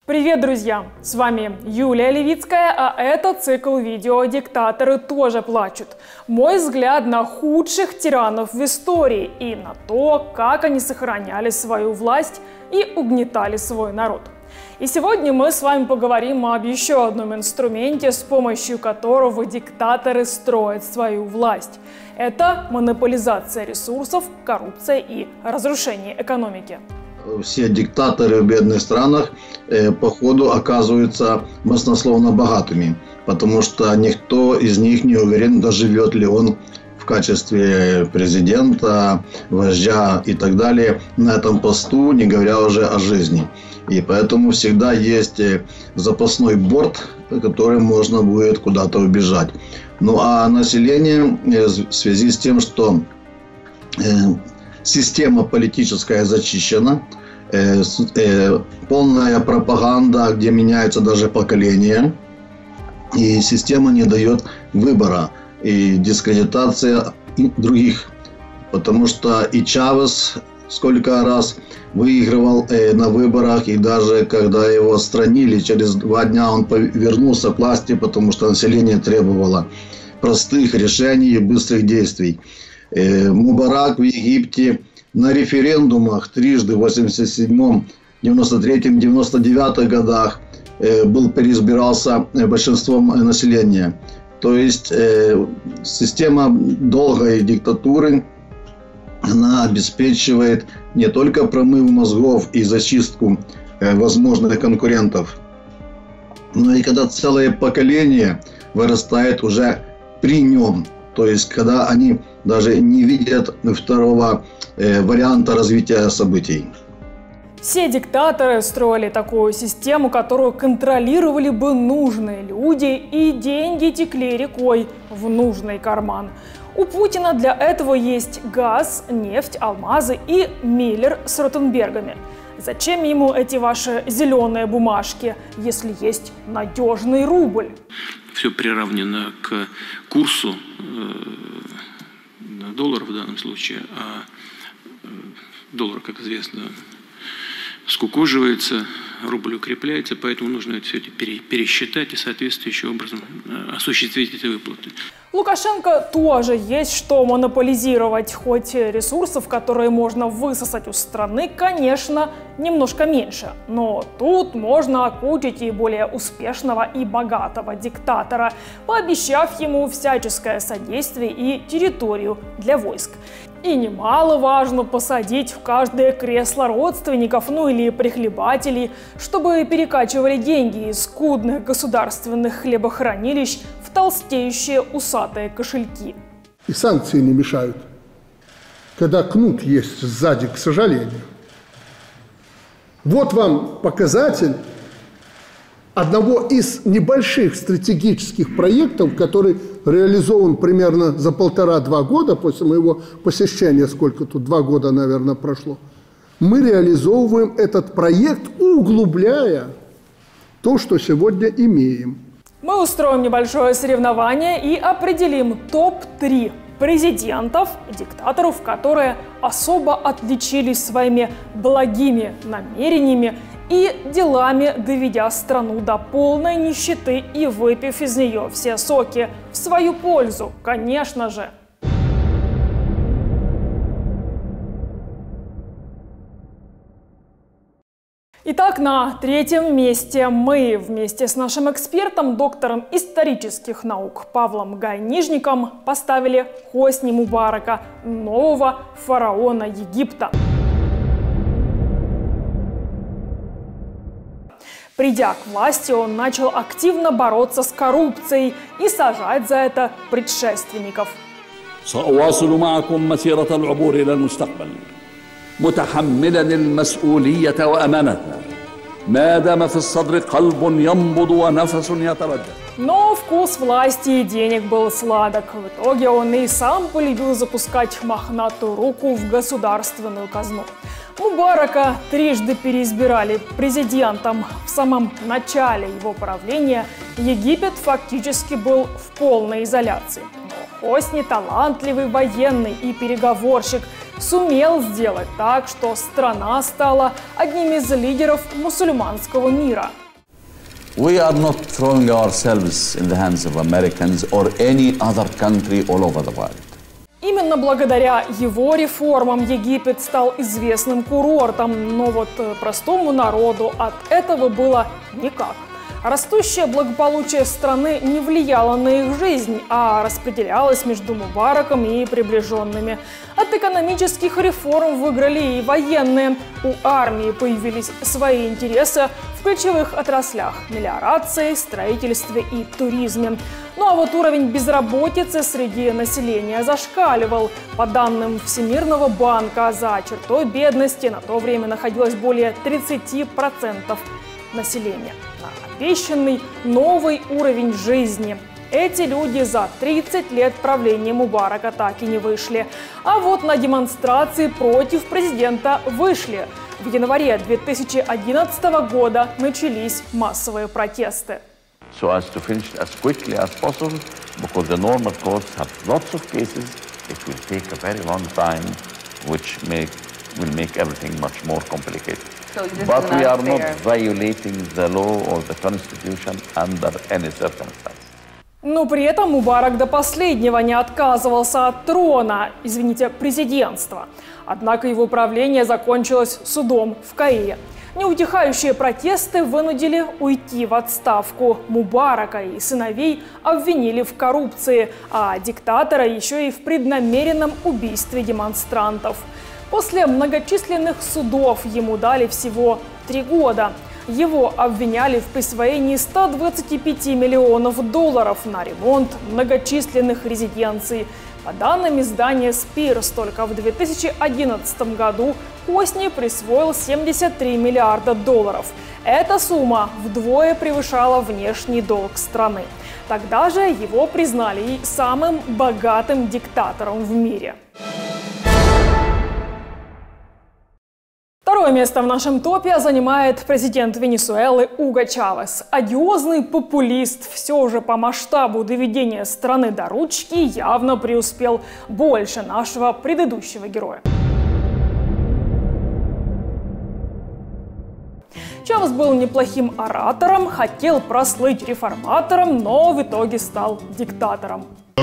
Привет, друзья! С вами Юлия Левицкая, а это цикл видео «Диктаторы тоже плачут». Мой взгляд на худших тиранов в истории и на то, как они сохраняли свою власть и угнетали свой народ. И сегодня мы с вами поговорим об еще одном инструменте, с помощью которого диктаторы строят свою власть. Это монополизация ресурсов, коррупция и разрушение экономики. Все диктаторы в бедных странах по ходу оказываются баснословно богатыми, потому что никто из них не уверен, доживет ли он в качестве президента, вождя и так далее на этом посту, не говоря уже о жизни. И поэтому всегда есть запасной борт, которым можно будет куда-то убежать. Ну а население в связи с тем, что система политическая зачищена, полная пропаганда, где меняются даже поколения, и система не дает выбора и дискредитация других. Потому что и Чавес сколько раз выигрывал на выборах, и даже когда его отстранили, через 2 дня он вернулся к власти, потому что население требовало простых решений и быстрых действий. Мубарак в Египте на референдумах трижды в 87-м, 93-м, 99-х годах переизбирался большинством населения. То есть система долгой диктатуры, она обеспечивает не только промыв мозгов и зачистку возможных конкурентов, но и когда целое поколение вырастает уже при нем. То есть, когда они даже не видят второго варианта развития событий. Все диктаторы строили такую систему, которую контролировали бы нужные люди, и деньги текли рекой в нужный карман. У Путина для этого есть газ, нефть, алмазы и Миллер с Ротенбергами. Зачем ему эти ваши зеленые бумажки, если есть надежный рубль? Все приравнено к курсу доллара в данном случае, а доллар, как известно, скукоживается, рубль укрепляется, поэтому нужно это все пересчитать и соответствующим образом осуществить эти выплаты. Лукашенко тоже есть что монополизировать, хоть ресурсов, которые можно высосать у страны, конечно, немножко меньше. Но тут можно окучить и более успешного и богатого диктатора, пообещав ему всяческое содействие и территорию для войск. И немаловажно посадить в каждое кресло родственников, ну или прихлебателей, чтобы перекачивали деньги из скудных государственных хлебохранилищ в толстеющие усатые кошельки. И санкции не мешают, когда кнут есть сзади, к сожалению. Вот вам показатель одного из небольших стратегических проектов, который реализован примерно за 1,5-2 года после моего посещения, сколько тут, 2 года, наверное, прошло. Мы реализовываем этот проект, углубляя то, что сегодня имеем. Мы устроим небольшое соревнование и определим топ-3 президентов, диктаторов, которые особо отличились своими благими намерениями и делами, доведя страну до полной нищеты и выпив из нее все соки в свою пользу, конечно же. Итак, на 3-м месте мы вместе с нашим экспертом, доктором исторических наук Павлом Гайнижником поставили Хосни Мубарака, нового фараона Египта. Придя к власти, он начал активно бороться с коррупцией и сажать за это предшественников. متحملا المسؤولية وأمانتها ما دام في الصدر قلب ينبض ونفس يتردد. Но вкус власти и денег был сладок. В итоге он и сам полюбил запускать мохнатую руку в государственную казну. Мубарака трижды переизбирали президентом. В самом начале его правления Египет фактически был в полной изоляции. Но Хосни талантливый военный и переговорщик, сумел сделать так, что страна стала одним из лидеров мусульманского мира. We are not throwing ourselves in the hands of Americans or any other country all over the world. Именно благодаря его реформам Египет стал известным курортом, но вот простому народу от этого было никак. Растущее благополучие страны не влияло на их жизнь, а распределялось между Мубараком и приближенными. От экономических реформ выиграли и военные. У армии появились свои интересы в ключевых отраслях – мелиорации, строительстве и туризме. Ну а вот уровень безработицы среди населения зашкаливал. По данным Всемирного банка, за чертой бедности на то время находилось более 30% населения. Обещанный новый уровень жизни. Эти люди за 30 лет правления Мубарака так и не вышли. А вот на демонстрации против президента вышли. В январе 2011 года начались массовые протесты. So as to finish as quickly as possible, because the normal courts have lots of cases, it will take a very long time, which will make everything much more complicated. But we are not violating the law or the constitution under any circumstance. Но при этом Мубарак до последнего не отказывался от трона, президентства. Однако его правление закончилось судом в Каире. Неутихающие протесты вынудили уйти в отставку. Мубарака и сыновей обвинили в коррупции, а диктатора еще и в преднамеренном убийстве демонстрантов. После многочисленных судов ему дали всего 3 года. Его обвиняли в присвоении 125 миллионов долларов на ремонт многочисленных резиденций. По данным издания «Спирс», только в 2011 году Хосни присвоил 73 миллиарда долларов. Эта сумма вдвое превышала внешний долг страны. Тогда же его признали и самым богатым диктатором в мире. Второе место в нашем топе занимает президент Венесуэлы Уго Чавес. Одиозный популист все же по масштабу доведения страны до ручки явно преуспел больше нашего предыдущего героя. Чавес был неплохим оратором, хотел прослыть реформатором, но в итоге стал диктатором.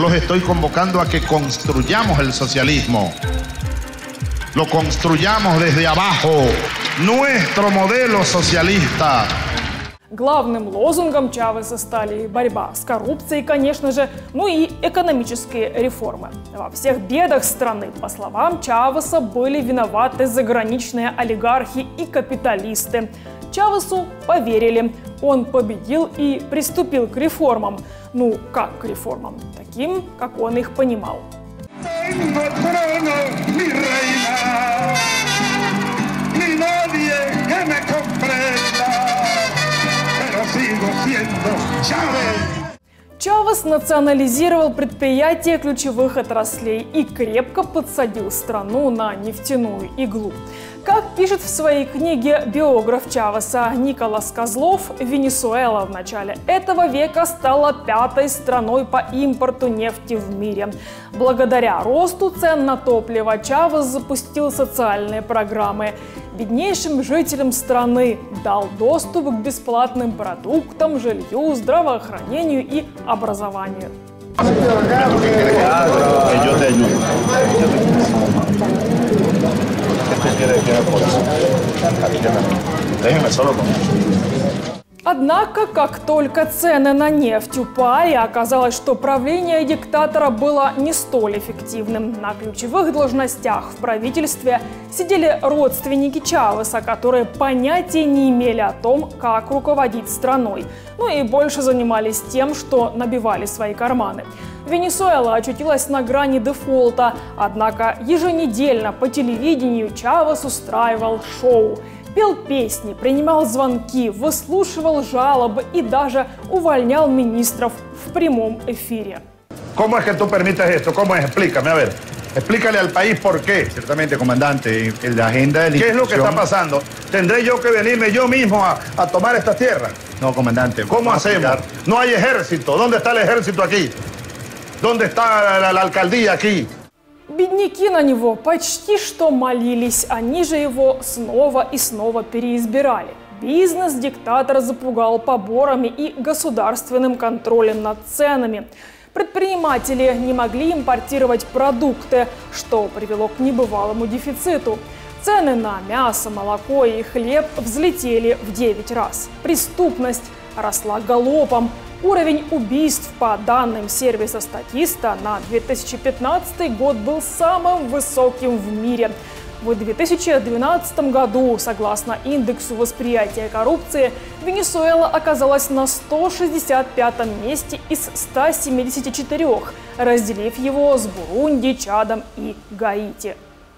Lo construyamos desde abajo, nuestro modelo socialista. Главным лозунгом Чавеса стали борьба с коррупцией, конечно же, ну и экономические реформы. Во всех бедах страны, по словам Чавеса, были виноваты заграничные олигархи и капиталисты. Чавесу поверили. Он победил и приступил к реформам. Ну, как к реформам? Таким, как он их понимал. Tengo el trono, mi reina, y nadie que me comprenda, pero sigo siendo Chávez. Чавес национализировал предприятия ключевых отраслей и крепко подсадил страну на нефтяную иглу. Как пишет в своей книге биограф Чавеса Николас Козлов, Венесуэла в начале этого века стала 5-й страной по импорту нефти в мире. Благодаря росту цен на топливо Чавес запустил социальные программы. Беднейшим жителям страны дал доступ к бесплатным продуктам, жилью, здравоохранению и образованию. Однако, как только цены на нефть упали, оказалось, что правление диктатора было не столь эффективным. На ключевых должностях в правительстве сидели родственники Чавеса, которые понятия не имели о том, как руководить страной. Ну и больше занимались тем, что набивали свои карманы. Венесуэла очутилась на грани дефолта, однако еженедельно по телевидению Чавес устраивал шоу. Пел песни, принимал звонки, выслушивал жалобы и даже увольнял министров в прямом эфире. ¿Cómo es que tú permites esto? ¿Cómo es? Explícame, a ver. Explícale al país por qué. Ciertamente, comandante, la agenda de la ¿Qué es lo que está pasando? ¿Tendré yo que venirme yo mismo a tomar esta tierra? No, comandante. ¿Cómo hacemos? No hay ejército. ¿Dónde está el ejército aquí? ¿Dónde está la alcaldía aquí? Бедняки на него почти что молились, они же его снова и снова переизбирали. Бизнес диктатор запугал поборами и государственным контролем над ценами. Предприниматели не могли импортировать продукты, что привело к небывалому дефициту. Цены на мясо, молоко и хлеб взлетели в 9 раз. Преступность росла галопом. Уровень убийств по данным сервиса Статиста на 2015 год был самым высоким в мире. В 2012 году, согласно индексу восприятия коррупции, Венесуэла оказалась на 165-м месте из 174, разделив его с Бурунди, Чадом и Гаити.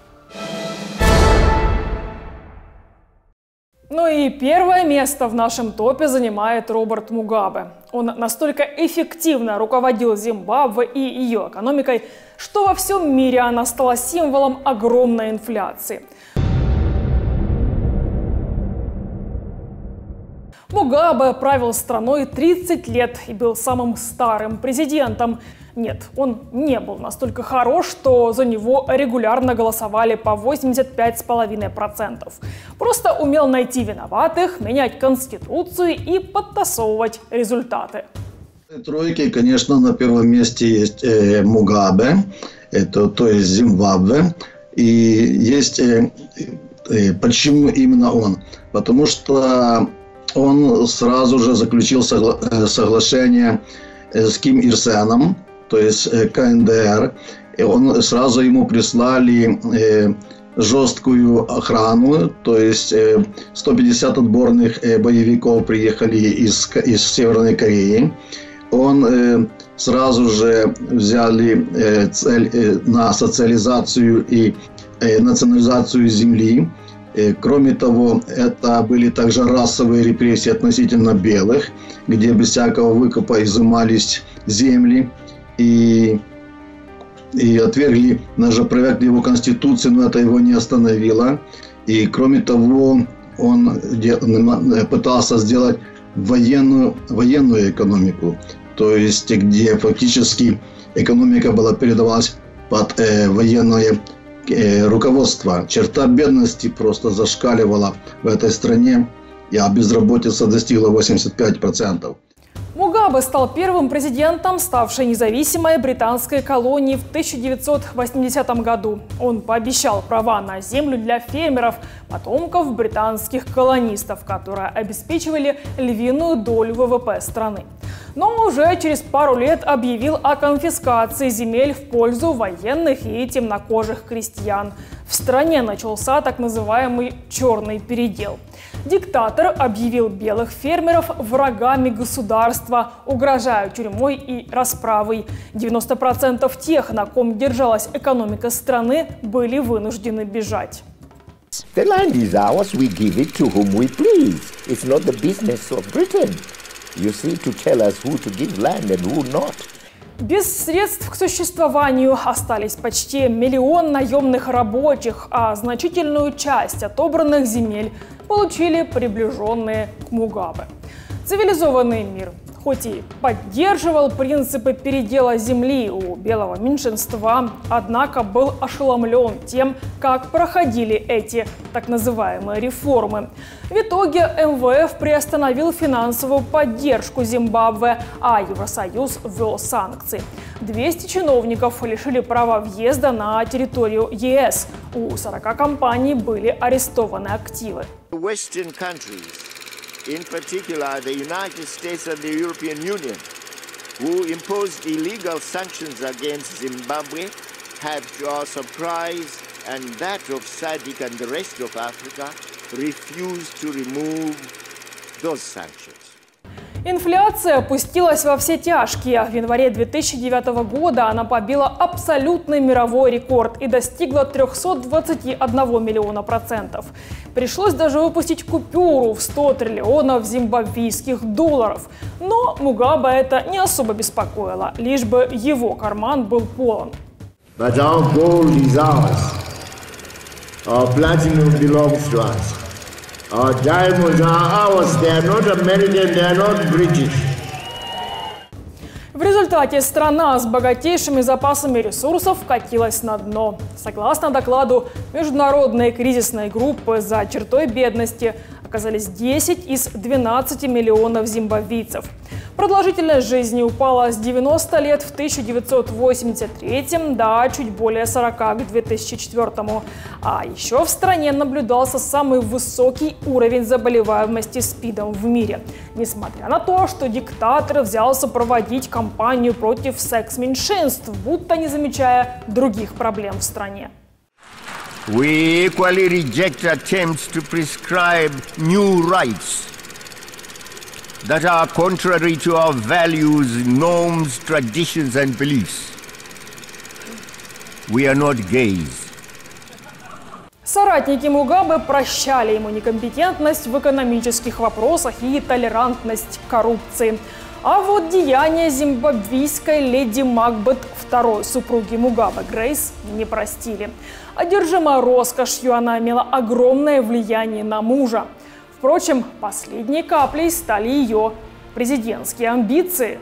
Ну и первое место в нашем топе занимает Роберт Мугабе. Он настолько эффективно руководил Зимбабве и ее экономикой, что во всем мире она стала символом огромной инфляции. Мугабе правил страной 30 лет и был самым старым президентом. Нет, он не был настолько хорош, что за него регулярно голосовали по 85,5%. Просто умел найти виноватых, менять конституцию и подтасовывать результаты. Тройки, конечно, на первом месте есть Мугабе, то есть Зимбабве. И есть, почему именно он? Потому что он сразу же заключил соглашение с Ким Ир Сеном, то есть КНДР. И сразу ему прислали жесткую охрану, то есть 150 отборных боевиков приехали из Северной Кореи. Он сразу же взяли цель на социализацию и национализацию земли. Кроме того, это были также расовые репрессии относительно белых, где без всякого выкупа изымались земли. И отвергли, даже опровергли его конституцию, но это его не остановило. И кроме того, он пытался сделать военную экономику, то есть где фактически экономика была передавалась под военное руководство. Черта бедности просто зашкаливала в этой стране, а безработица достигла 85%. Мугабе стал первым президентом, ставшей независимой британской колонией в 1980 году. Он пообещал права на землю для фермеров, потомков британских колонистов, которые обеспечивали львиную долю ВВП страны. Но уже через пару лет объявил о конфискации земель в пользу военных и темнокожих крестьян. В стране начался так называемый «черный передел». Диктатор объявил белых фермеров врагами государства, угрожая тюрьмой и расправой. 90% тех, на ком держалась экономика страны, были вынуждены бежать. The land is ours, we give it to whom we please. It's not the business of Britain. You see, to tell us who to give land and who not. Без средств к существованию остались почти 1 миллион наемных рабочих, а значительную часть отобранных земель получили приближенные к Мугабе. Цивилизованный мир хоть и поддерживал принципы передела земли у белого меньшинства, однако был ошеломлен тем, как проходили эти так называемые реформы. В итоге МВФ приостановил финансовую поддержку Зимбабве, а Евросоюз ввел санкции. 200 чиновников лишили права въезда на территорию ЕС. У 40 компаний были арестованы активы. In particular, the United States and the European Union, who imposed illegal sanctions against Zimbabwe, had, to our surprise and that of SADC and the rest of Africa, refused to remove those sanctions. Инфляция опустилась во все тяжкие. В январе 2009 года она побила абсолютный мировой рекорд и достигла 321 миллиона %. Пришлось даже выпустить купюру в 100 триллионов зимбабвийских долларов. Но Мугабе это не особо беспокоило, лишь бы его карман был полон. But our gold is ours. Our platinum belongs to us. Our diamonds are ours. They are not American, they are not British. В результате страна с богатейшими запасами ресурсов катилась на дно. Согласно докладу Международной кризисной группы, за чертой бедности оказались 10 из 12 миллионов зимбабвийцев. Продолжительность жизни упала с 90 лет в 1983 до чуть более 40 к 2004. А еще в стране наблюдался самый высокий уровень заболеваемости СПИДом в мире. Несмотря на то, что диктатор взялся проводить кампанию против секс-меньшинств, будто не замечая других проблем в стране. We equally reject attempts to prescribe new rights that are contrary to our values, norms, traditions and beliefs. We are not gays. Соратники Мугабе прощали ему некомпетентность в экономических вопросах и толерантность к коррупции. А вот деяния зимбабвийской леди Макбет, второй супруги Мугабе, Грейс, не простили. Одержимая роскошью, она имела огромное влияние на мужа. Впрочем, последней каплей стали ее президентские амбиции.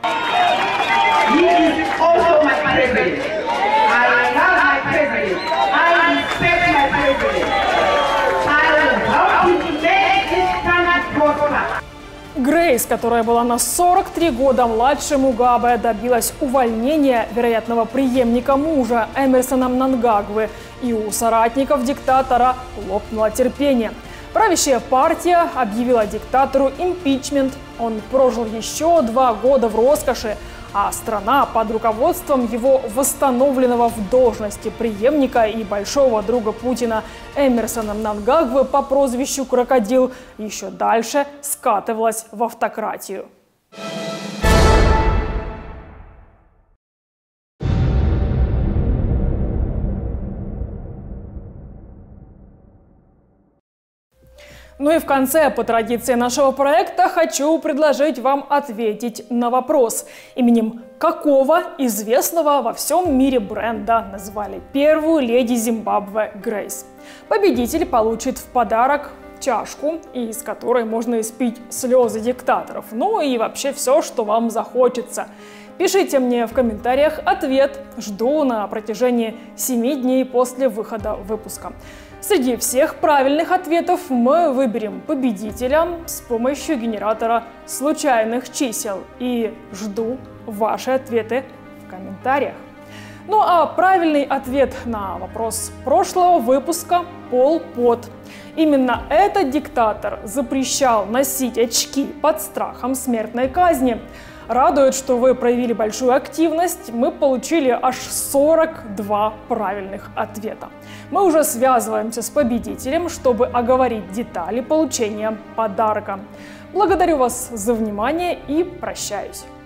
Грейс, которая была на 43 года младше Мугабе, добилась увольнения вероятного преемника мужа Эмерсона Мнангагвы, и у соратников диктатора лопнуло терпение. Правящая партия объявила диктатору импичмент. Он прожил еще 2 года в роскоши, а страна под руководством его восстановленного в должности преемника и большого друга Путина Эмерсона Мнангагвы по прозвищу «Крокодил» еще дальше скатывалась в автократию. Ну и в конце, по традиции нашего проекта, хочу предложить вам ответить на вопрос, именем какого известного во всем мире бренда назвали первую леди Зимбабве Грейс. Победитель получит в подарок чашку, из которой можно испить слезы диктаторов, ну и вообще все, что вам захочется. Пишите мне в комментариях ответ, жду на протяжении 7 дней после выхода выпуска. Среди всех правильных ответов мы выберем победителя с помощью генератора случайных чисел. И жду ваши ответы в комментариях. Ну а правильный ответ на вопрос прошлого выпуска – Пол Пот. Именно этот диктатор запрещал носить очки под страхом смертной казни. Радует, что вы проявили большую активность. Мы получили аж 42 правильных ответа. Мы уже связываемся с победителем, чтобы оговорить детали получения подарка. Благодарю вас за внимание и прощаюсь.